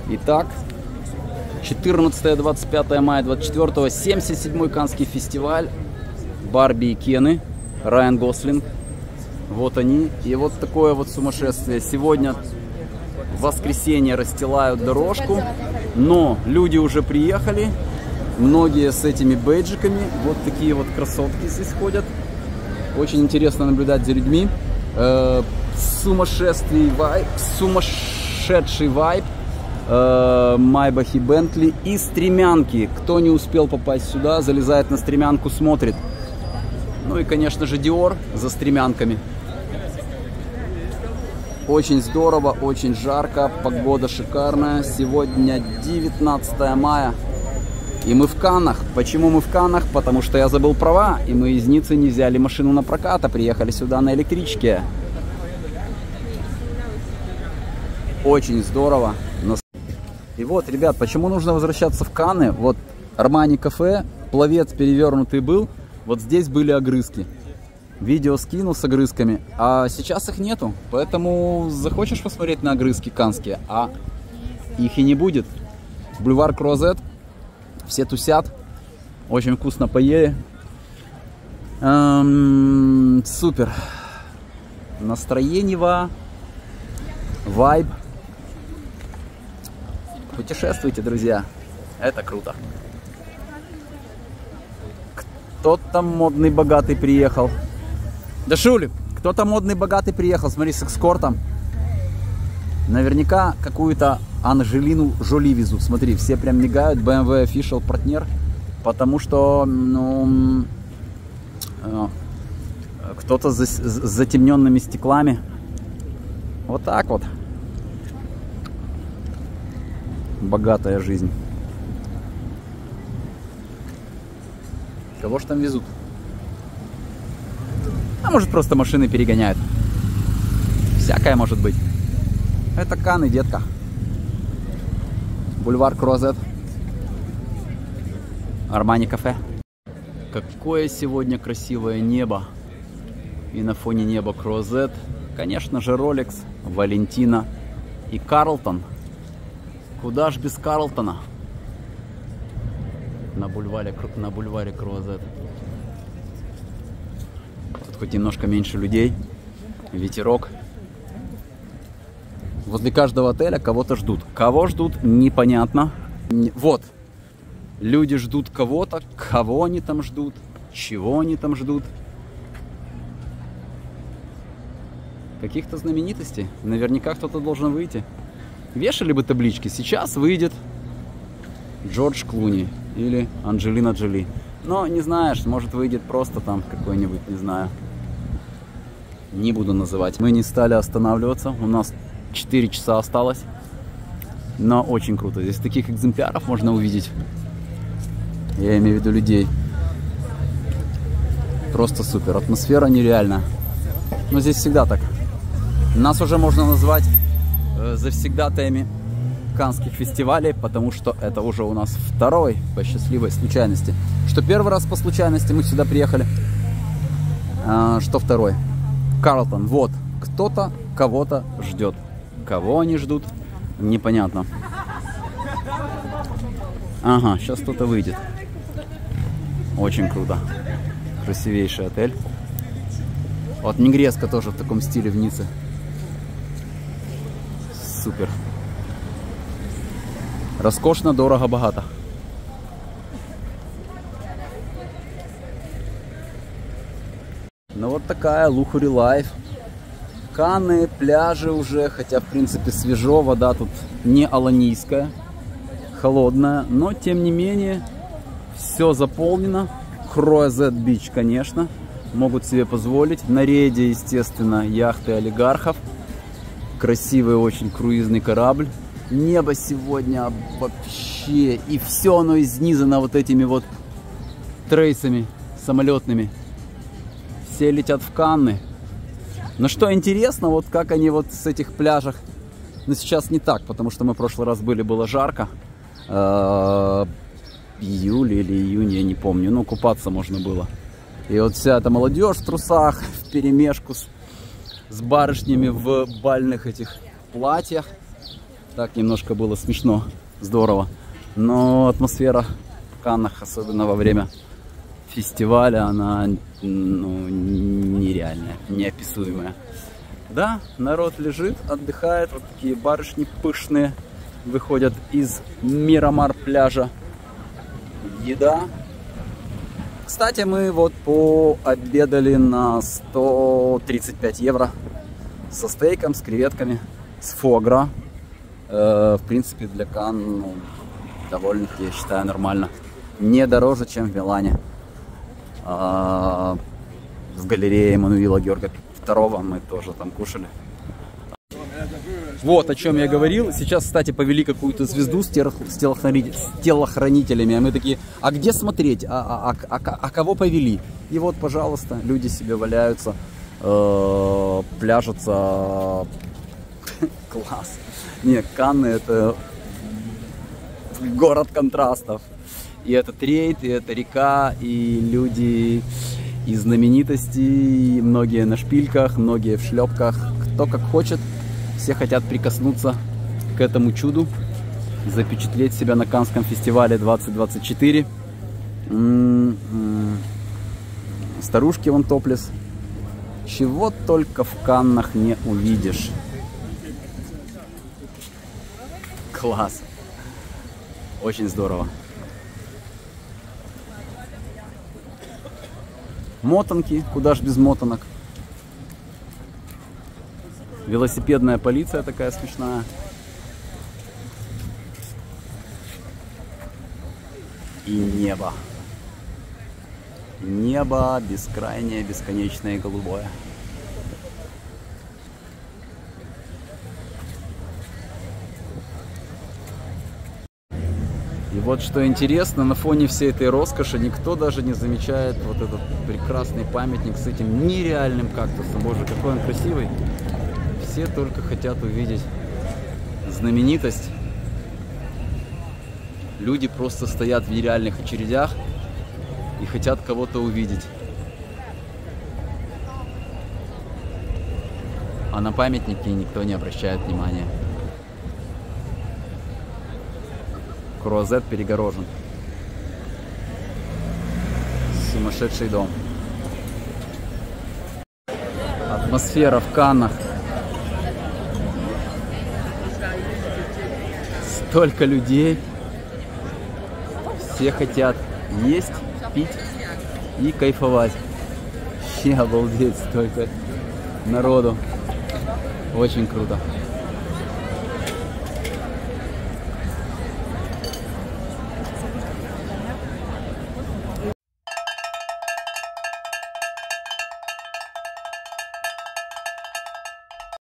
Итак, 14-25 мая 24-го, 77-й Каннский фестиваль. Барби и Кены, Райан Гослинг. Вот они. И вот такое вот сумасшествие. Сегодня в воскресенье расстилают дорожку, но люди уже приехали. Многие с этими бейджиками. Вот такие вот красотки здесь ходят. Очень интересно наблюдать за людьми. Сумасшедший вайб. Майбахи, Бентли и стремянки. Кто не успел попасть сюда, залезает на стремянку, смотрит. Ну и, конечно же, Dior за стремянками. Очень здорово, очень жарко, погода шикарная. Сегодня 19 мая. И мы в Каннах. Почему мы в Каннах? Потому что я забыл права. И мы из Ниццы не взяли машину на прокат, а приехали сюда на электричке. Очень здорово. И вот, ребят, почему нужно возвращаться в Канны? Вот Армани кафе, пловец перевернутый был. Вот здесь были огрызки. Видео скину с огрызками, а сейчас их нету. Поэтому захочешь посмотреть на огрызки каннские, а их и не будет. Бульвар Круазет. Все тусят. Очень вкусно поели. Супер. Настроение. Вайб. Путешествуйте, друзья. Это круто. Кто там модный богатый приехал? Да Шули, кто-то модный богатый приехал. Смотри, с эскортом. Наверняка какую-то Анджелину Жоли везут. Смотри, все прям мигают. BMW Official партнер. Потому что, ну, кто-то с затемненными стеклами. Вот так вот. Богатая жизнь. Кого ж там везут? А может, просто машины перегоняют. Всякое может быть. Это Канны, детка. Бульвар Круазет. Армани кафе. Какое сегодня красивое небо. И на фоне неба Круазет. Конечно же, Rolex, Валентина и Карлтон. Куда ж без Карлтона? На бульваре Круазет. Тут хоть немножко меньше людей. Ветерок. Возле каждого отеля кого-то ждут. Кого ждут, непонятно. Вот. Люди ждут кого-то. Кого они там ждут? Чего они там ждут? Каких-то знаменитостей. Наверняка кто-то должен выйти. Вешали бы таблички. Сейчас выйдет Джордж Клуни или Анджелина Джоли. Но не знаешь, может выйдет просто там какой-нибудь, не знаю. Не буду называть. Мы не стали останавливаться. У нас 4 часа осталось. Но очень круто. Здесь таких экземпляров можно увидеть. Я имею в виду людей. Просто супер. Атмосфера нереальная. Но здесь всегда так. Нас уже можно назвать завсегдатаями каннских фестивалей, потому что это уже у нас второй по счастливой случайности. Что первый раз по случайности мы сюда приехали, что второй. Карлтон. Вот. Кто-то кого-то ждет. Кого они ждут, непонятно. Ага, сейчас кто-то выйдет. Очень круто. Красивейший отель. Вот Негреска тоже в таком стиле в Ницце. Супер. Роскошно, дорого, богато. Ну вот такая Luxury Life. Канны, пляжи уже, хотя в принципе свежо, вода тут не аланийская, холодная, но тем не менее все заполнено. Круазет Бич, конечно, могут себе позволить. На рейде, естественно, яхты олигархов. Красивый очень круизный корабль. Небо сегодня вообще, и все оно изнизано вот этими вот трейсами самолетными. Все летят в Канны. Но что интересно, вот как они вот с этих пляжах, но сейчас не так, потому что мы в прошлый раз были, было жарко. Июль или июнь, я не помню, но купаться можно было. И вот вся эта молодежь в трусах, вперемешку с барышнями в бальных этих платьях. Так немножко было смешно, здорово. Но атмосфера в Каннах, особенно во время фестиваля, она нереальная, неописуемая. Да, народ лежит, отдыхает. Вот такие барышни пышные выходят из Мирамар пляжа. Еда. Кстати, мы вот пообедали на 135 евро со стейком, с креветками, с фуагра. В принципе, для Канн довольно-таки, я считаю, нормально. Не дороже, чем в Милане. В галерее Эммануила Георга II мы тоже там кушали. Вот о чем я говорил. Сейчас, кстати, повели какую-то звезду с телохранителями. А мы такие, а где смотреть? А кого повели? И вот, пожалуйста, люди себе валяются, пляжутся. Класс. Нет, Канны — это город контрастов. И это трейд, и это река, и люди, и знаменитости, и многие на шпильках, многие в шлепках. Кто как хочет. Все хотят прикоснуться к этому чуду, запечатлеть себя на Каннском фестивале 2024. Старушки вон топлес. Чего только в Каннах не увидишь. Класс. Очень здорово. Мотанки, куда ж без мотанок. Велосипедная полиция такая смешная. И небо. Небо бескрайнее, бесконечное и голубое. И вот что интересно, на фоне всей этой роскоши никто даже не замечает вот этот прекрасный памятник с этим нереальным кактусом. Боже, какой он красивый. Все только хотят увидеть знаменитость. Люди просто стоят в нереальных очередях и хотят кого-то увидеть. А на памятники никто не обращает внимания. Круазет перегорожен. Сумасшедший дом. Атмосфера в Каннах. Столько людей. Все хотят есть, пить и кайфовать. Вообще обалдеть, столько народу. Очень круто.